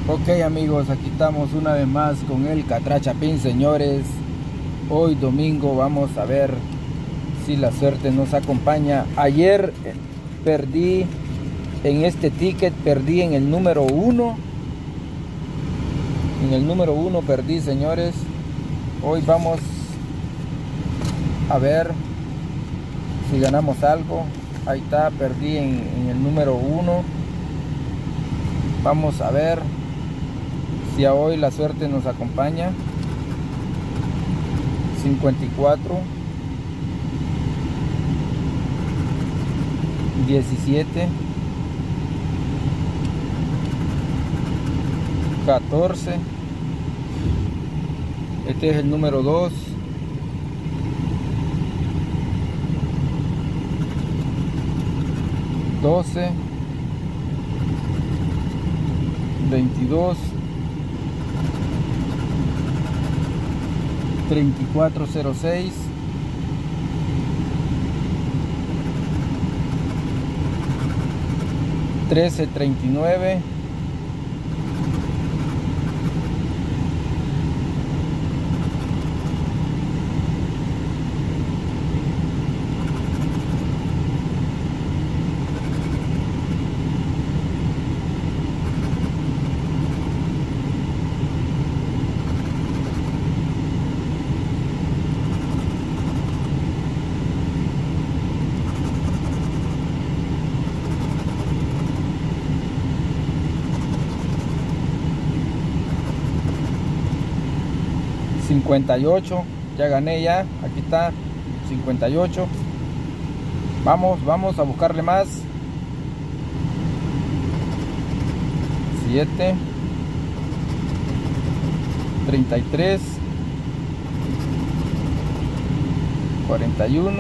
Ok amigos, aquí estamos una vez más con el Catrachapín, señores. Hoy domingo vamos a ver si la suerte nos acompaña. Ayer perdí en este ticket, perdí en el número 1. En el número 1 perdí, señores. Hoy vamos a ver si ganamos algo. Ahí está, perdí en el número 1. Vamos a ver si a hoy la suerte nos acompaña. 54, 17, 14. Este es el número 2. 12, 22, 3406, 1339, 58. Ya gané, ya aquí está 58. Vamos a buscarle más. 7, 33, 41,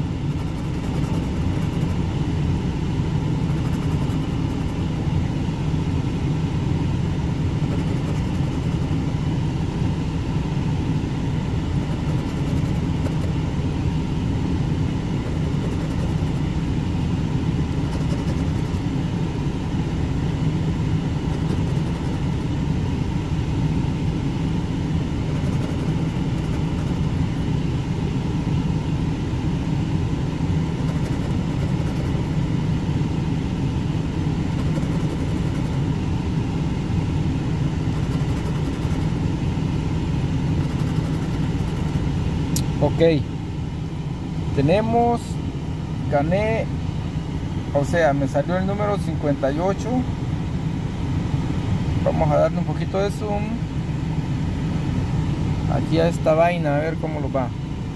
ok, gané, o sea, me salió el número 58. Vamos a darle un poquito de zoom aquí a esta vaina, a ver cómo lo va.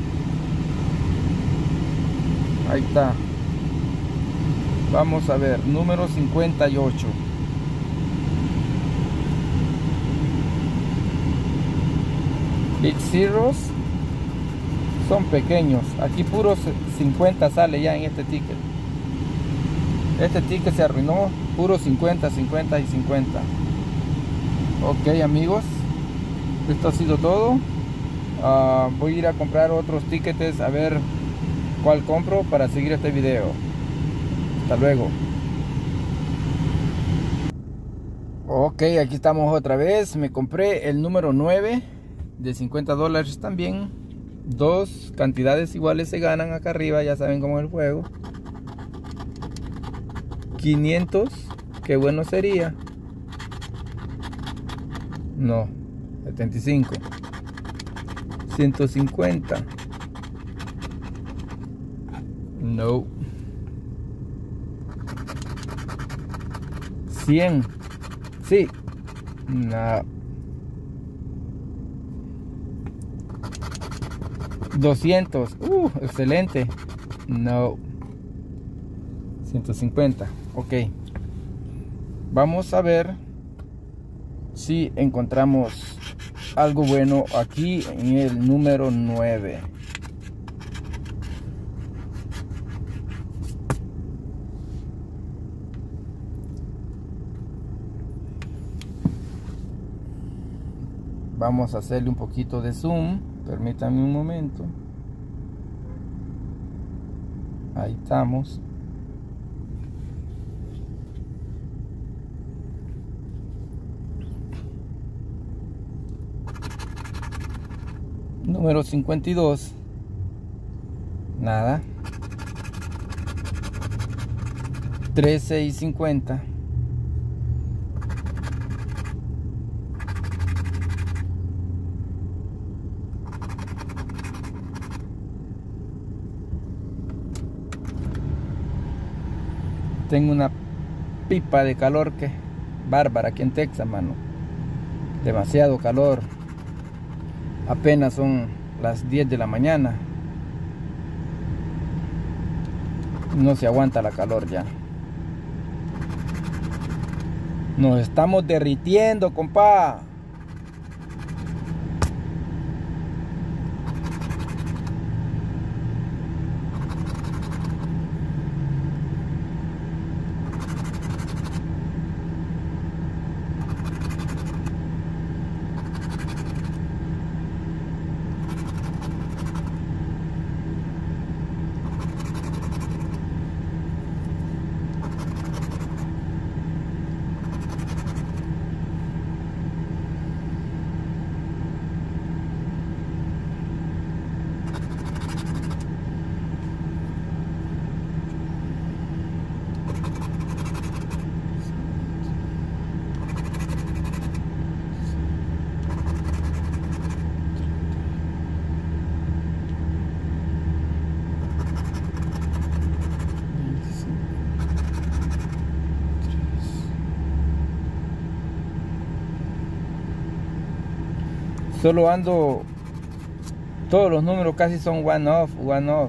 Ahí está. Vamos a ver, número 58. Big Zeros son pequeños. Aquí puros 50 sale ya en este ticket. Este ticket se arruinó. Puro 50, 50 y 50. Ok amigos, esto ha sido todo. Voy a ir a comprar otros tickets a ver cuál compro para seguir este video. Hasta luego. Ok, aquí estamos otra vez. Me compré el número 9 de $50 también. Dos cantidades iguales se ganan acá arriba, ya saben cómo es el juego. 500, qué bueno sería. No, 75. 150. No. 100. Sí. No. 200. Excelente. No. 150. Ok. Vamos a ver si encontramos algo bueno aquí en el número 9. Vamos a hacerle un poquito de zoom. Permítanme un momento. Ahí estamos. Número 52. Nada. 13 y 50. Tengo una pipa de calor que bárbara aquí en Texas, mano. Demasiado calor. Apenas son las 10 de la mañana. No se aguanta la calor ya. Nos estamos derritiendo, compa. Solo ando, todos los números casi son one off, one off.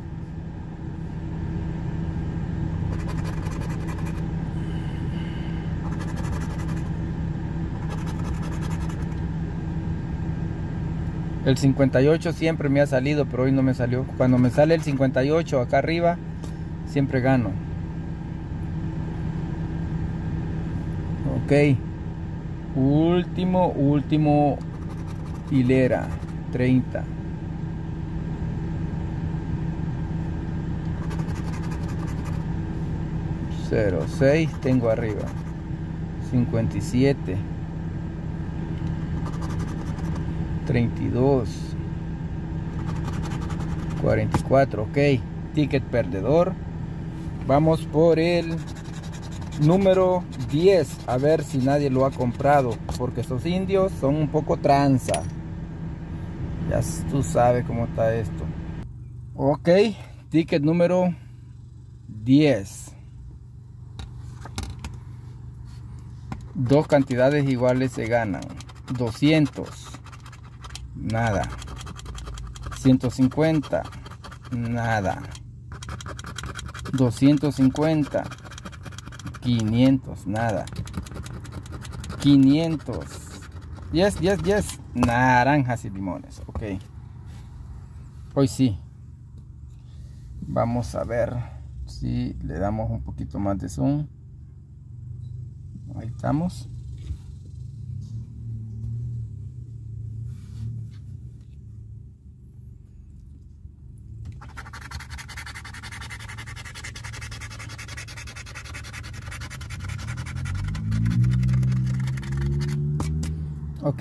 El 58 siempre me ha salido, pero hoy no me salió. Cuando me sale el 58 acá arriba, siempre gano. Ok. Último hilera. 30. .06 tengo arriba. 57. 32. 44. Ok. Ticket perdedor. Vamos por el número 10. A ver si nadie lo ha comprado. Porque estos indios son un poco tranza. Ya tú sabes cómo está esto. Ok. Ticket número 10. Dos cantidades iguales se ganan. 200. Nada. 150. Nada. 250. 500. Nada. 500. Yes. Naranjas y limones. Ok. Hoy sí. Vamos a ver si le damos un poquito más de zoom. Ahí estamos. Ok.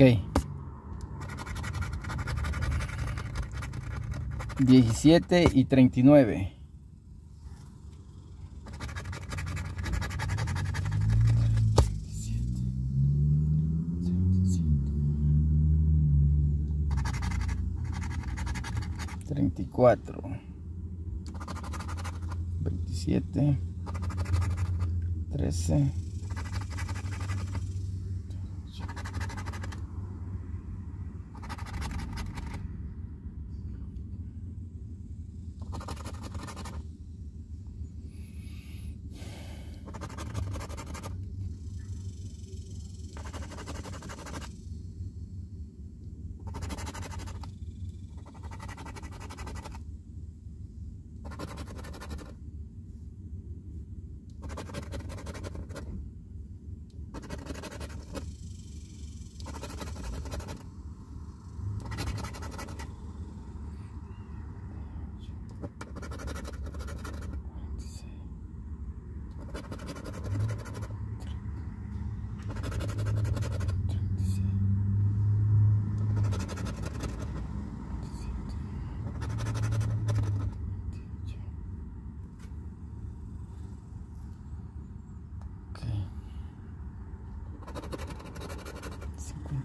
17 y 39. 34. 27. 13.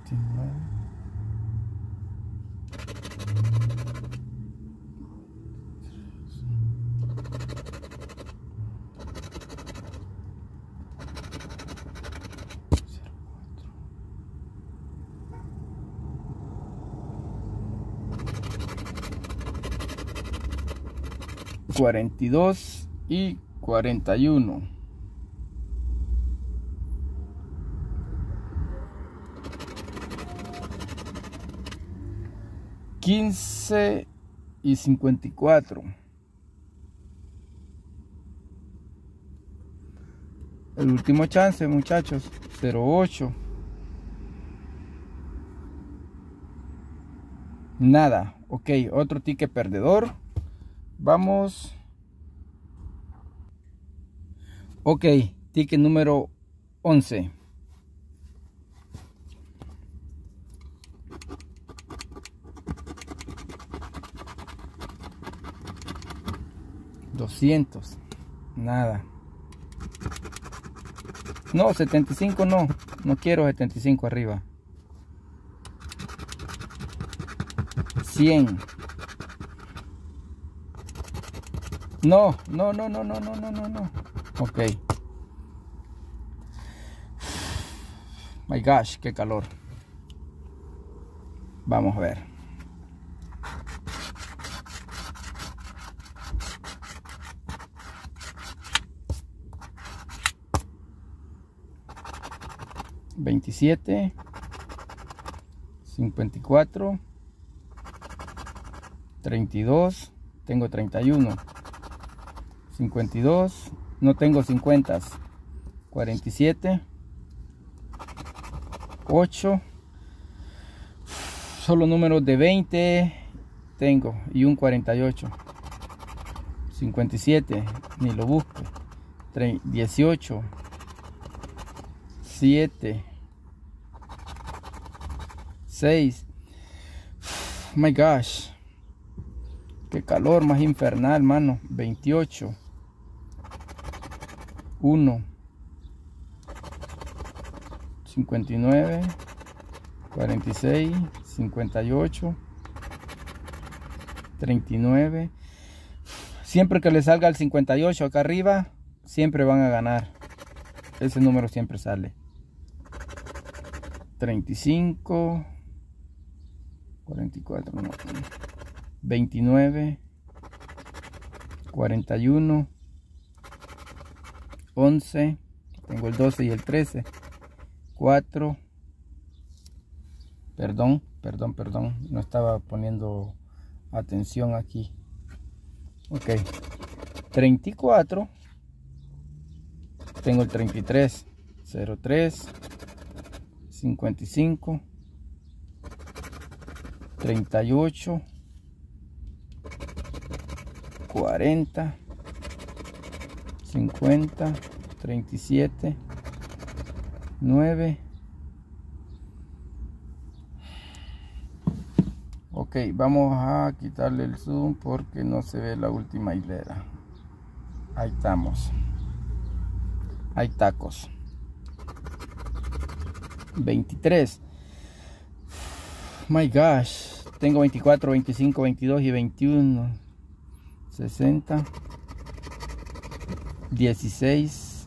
29. $42 y $41. $15 y $54. El último chance, muchachos. $08. Nada. Ok, otro ticket perdedor. Vamos. Ok, ticket número 11. $200. Nada. No, 75 no. No quiero 75 arriba. 100. No. Ok. My gosh, qué calor. Vamos a ver. $27, $54, $32, tengo $31, $52, no tengo 50, $47, $8, solo números de 20 tengo y un $48, $57, ni lo busco, $18, $7, $6. My gosh, qué calor más infernal, mano. $28, $1, $59, $46, $58, $39. Siempre que le salga el 58 acá arriba, siempre van a ganar. Ese número siempre sale. 35, 44, no, 29, 41, 11, tengo el 12 y el 13, 4, perdón, no estaba poniendo atención aquí. Ok, 34, tengo el 33, 03, 55, 38, 40, 50, 37, 9. Ok, vamos a quitarle el zoom porque no se ve la última hilera. Ahí estamos. Hay tacos. 23. My gosh, tengo 24, 25, 22 y 21. 60, 16,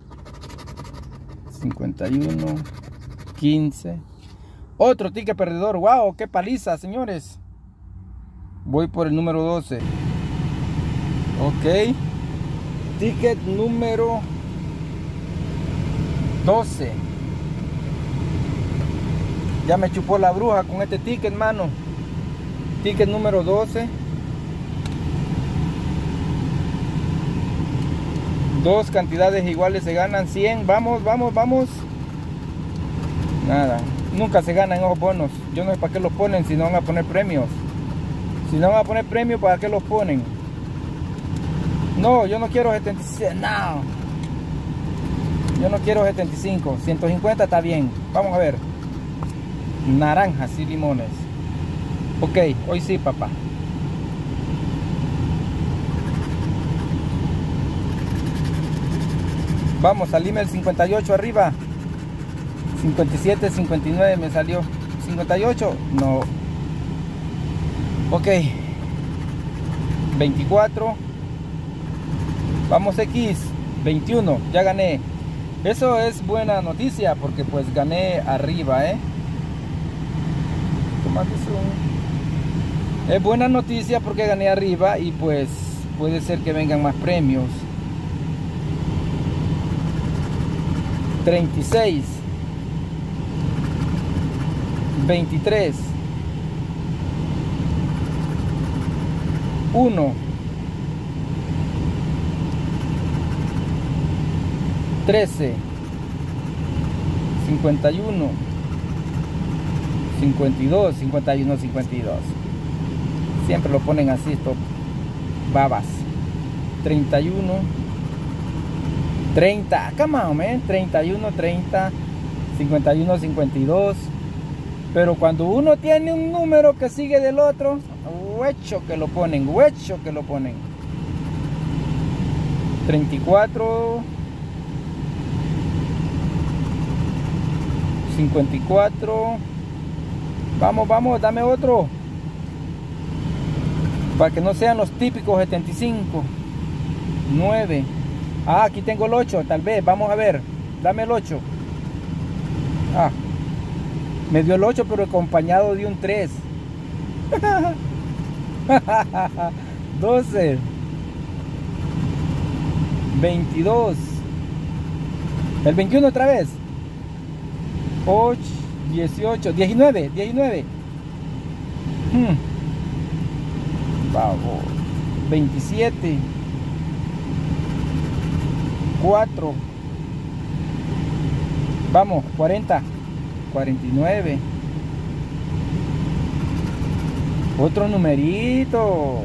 51, 15. Otro ticket perdedor. Wow, qué paliza, señores. Voy por el número 12. Ok, ticket número 12. Ya me chupó la bruja con este ticket, hermano. Ticket número 12. Dos cantidades iguales se ganan 100. Vamos. Nada. Nunca se ganan esos bonos. Yo no sé para qué los ponen si no van a poner premios. Si no van a poner premios, ¿para qué los ponen? No, yo no quiero 76. No. Yo no quiero 75. 150 está bien. Vamos a ver. Naranjas y limones. Ok, hoy sí, papá. Vamos, salime el 58 arriba. 57, 59 me salió. 58, no. Ok. 24. Vamos X. 21, ya gané. Eso es buena noticia porque pues gané arriba, Es buena noticia porque gané arriba y pues puede ser que vengan más premios. 36, 23, 1, 13, 51, 52, 51, 52. Siempre lo ponen así estos babas. 31, 30, come on, man. 31, 30, 51, 52. Pero cuando uno tiene un número que sigue del otro, huecho que lo ponen, huecho que lo ponen. 34, 54. Vamos, vamos, dame otro. Para que no sean los típicos 75. 9. Ah, aquí tengo el 8, tal vez, vamos a ver. Dame el 8. Ah, me dio el 8, pero acompañado de un 3. 12. 22. El 21 otra vez. 8, 18, 19, 19. Vamos. 27. 4. Vamos, 40. 49. Otro numerito.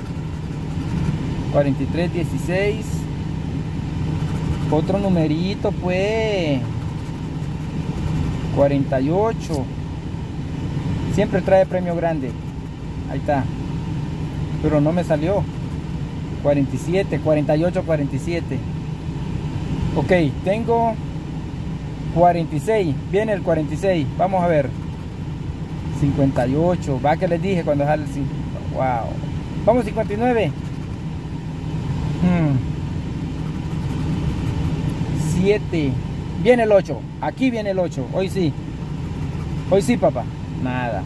43, 16. Otro numerito, pues. 48. Siempre trae premio grande. Ahí está. Pero no me salió. 47, 48, 47. Ok, tengo 46. Viene el 46. Vamos a ver. 58. Va que les dije cuando sale el 5. Wow. Vamos, 59. 7. Viene el 8. Aquí viene el 8. Hoy sí. Hoy sí, papá. Nada.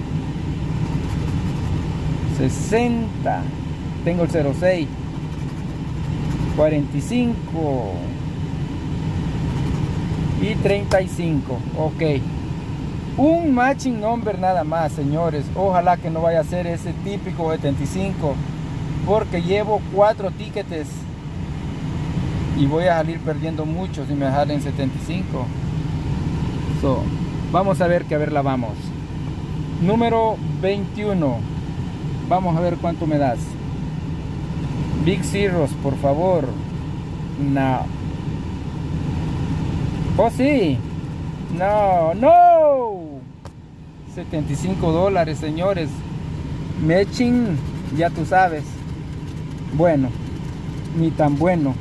60. Tengo el 06. 45. Y 35. Ok. Un matching number nada más, señores. Ojalá que no vaya a ser ese típico 75. Porque llevo 4 tickets. Y voy a salir perdiendo mucho si me salen 75. So, vamos a ver que a ver la vamos. Número 21. Vamos a ver cuánto me das. Big Zeros, por favor. No. Oh, sí. No, no. $75, señores. Matching, ya tú sabes. Bueno, ni tan bueno.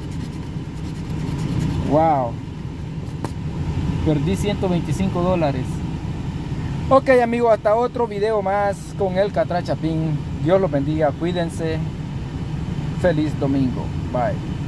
Wow. Perdí $125. Ok, amigos, hasta otro video más con el Catrachapín. Dios los bendiga, cuídense. Feliz domingo. Bye.